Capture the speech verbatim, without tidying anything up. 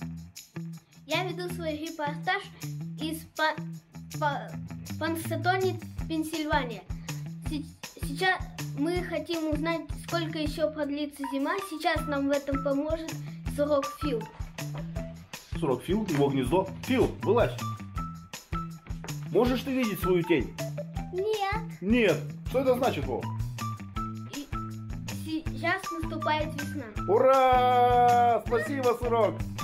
Я веду свой репортаж из Па- Па- Пансатони, Пенсильвания. Се- Сейчас мы хотим узнать, сколько еще продлится зима. Сейчас нам в этом поможет сурок Фил. Сурок Фил, его гнездо. Фил, вылазь. Можешь ты видеть свою тень? Нет. Нет. Что это значит, Вов? И сейчас наступает весна. Ура! Спасибо, Сурок!